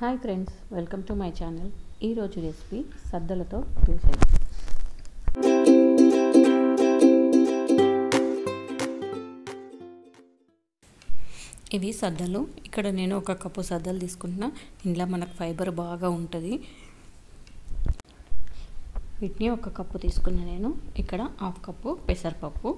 Hi friends, welcome to my channel. ఈరోజు recipe సద్దలతో దోశలు. ఇవి సద్దలు. ఇక్కడ నేను ఒక కప్పు సద్దలు తీసుకుంటున్నా. ఇంట్లో మనకు ఫైబర్ బాగా ఉంటుంది. వీటిని ఒక కప్పు తీసుకున్నా నేను. ఇక్కడ హాఫ్ కప్పు పెసరపప్పు,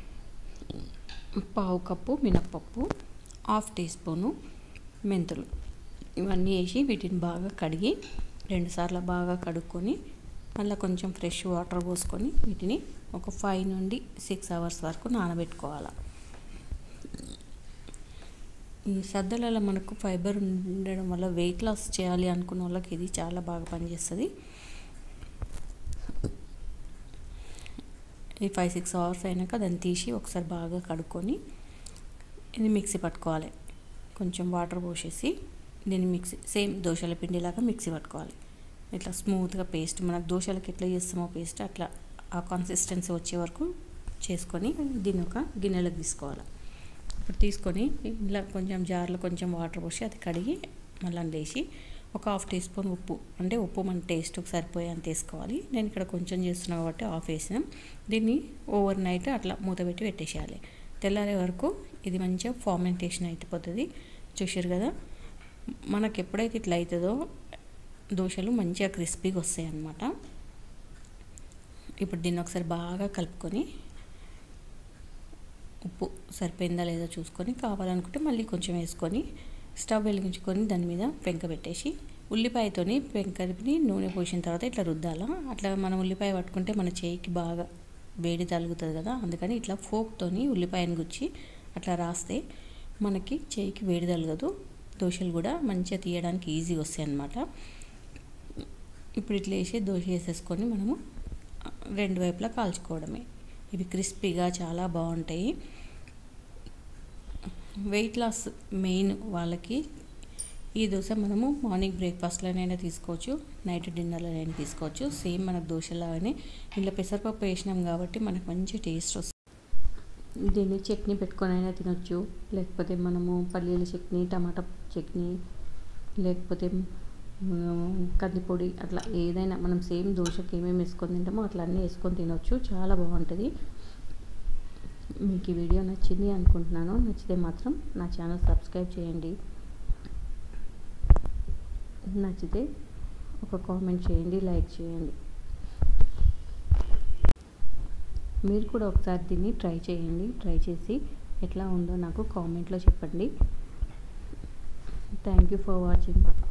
పావు కప్పు మినప్పప్పు, హాఫ్ టీ స్పూను మెంతులు, ఇవన్నీ వేసి వీటిని బాగా కడిగి 2 సార్లు బాగా కడుక్కొని మళ్ళీ కొంచెం ఫ్రెష్ వాటర్ పోసుకొని వీటిని ఒక 5 నుండి 6 అవర్స్ వరకు నానబెట్టుకోవాలి. ఈ సద్దలలో మనకు ఫైబర్ ఉండడం వల్ల వెయిట్ లాస్ చేయాలి అనుకున్న వాళ్ళకి ఇది చాలా బాగా పనిచేస్తుంది. ఈ 5-6 అవర్స్ అయినాక దాన్ని తీసి ఒకసారి బాగా కడుక్కొని ఇది మిక్సీ పట్టుకోవాలి. కొంచెం వాటర్ పోసేసి దీన్ని మిక్సీ సేమ్ దోశల పిండిలాగా మిక్సీ పట్టుకోవాలి. ఇట్లా స్మూత్గా పేస్ట్, మనకు దోశలకు ఎట్లా చేస్తామో పేస్ట్ అట్లా ఆ కన్సిస్టెన్సీ వచ్చే వరకు చేసుకొని దీన్ని ఒక గిన్నెలోకి తీసుకోవాలి. ఇప్పుడు తీసుకొని ఇలా కొంచెం జార్లో కొంచెం వాటర్ పోసి అది కడిగి మళ్ళీ వేసి ఒక హాఫ్ టీ స్పూన్ ఉప్పు, అంటే ఉప్పు మన టేస్ట్కి సరిపోయేంత వేసుకోవాలి. నేను ఇక్కడ కొంచెం చేస్తున్నా కాబట్టి హాఫ్ వేసినాం. దీన్ని ఓవర్ నైట్ అట్లా మూత పెట్టి పెట్టేసేయాలి. తెల్లారే వరకు ఇది మంచిగా ఫార్మెంటేషన్ అయిపోతుంది. చూసారు కదా, మనకు ఎప్పుడైతే ఇట్లా అవుతుందో దోశలు మంచిగా క్రిస్పీగా వస్తాయి అన్నమాట. ఇప్పుడు దీన్ని ఒకసారి బాగా కలుపుకొని ఉప్పు సరిపోయిందా లేదా చూసుకొని కావాలనుకుంటే మళ్ళీ కొంచెం వేసుకొని స్టవ్ వెలిగించుకొని దాని మీద పెంక పెట్టేసి ఉల్లిపాయతోని పెంకని నూనె పోసిన తర్వాత ఇట్లా రుద్దాలా. అట్లా మనం ఉల్లిపాయ పట్టుకుంటే మన చేయికి బాగా వేడి తగులుతుంది కదా, అందుకని ఇట్లా ఫోక్తోని ఉల్లిపాయను గుచ్చి అట్లా రాస్తే మనకి చేయికి వేడి తగలదు. దోశలు కూడా మంచిగా తీయడానికి ఈజీగా వస్తాయి అన్నమాట. ఇప్పుడు ఇట్లా వేసి దోశ వేసేసుకొని మనము 2 వైపులా కాల్చుకోవడమే. ఇవి క్రిస్పీగా చాలా బాగుంటాయి. వెయిట్ లాస్ మెయిన్ వాళ్ళకి ఈ దోశ మనము మార్నింగ్ బ్రేక్ఫాస్ట్లోనైనా తీసుకోవచ్చు, నైట్ డిన్నర్లోనైనా తీసుకోవచ్చు. సేమ్ మనకు దోశలాగానే ఇలా పెసరపప్పు వేసినాం కాబట్టి మనకు మంచి టేస్ట్ వస్తుంది. దీన్ని చట్నీ పెట్టుకొని అయినా తినొచ్చు, లేకపోతే మనము పల్లీల చట్నీ, టమాటా చట్నీ, లేకపోతే కందిపొడి, అట్లా ఏదైనా మనం సేమ్ దోశకి ఏమేమి వేసుకొని తింటామో అట్లా అన్నీ వేసుకొని తినొచ్చు. చాలా బాగుంటుంది. మీకు ఈ వీడియో నచ్చింది అనుకుంటున్నాను. నచ్చితే మాత్రం నా ఛానల్ సబ్స్క్రైబ్ చేయండి. నచ్చితే ఒక కామెంట్ చేయండి, లైక్ చేయండి. మీరు కూడా ఒకసారి దీన్ని ట్రై చేయండి. ట్రై చేసి ఎట్లా ఉందో నాకు కామెంట్లో చెప్పండి. Thank you for watching.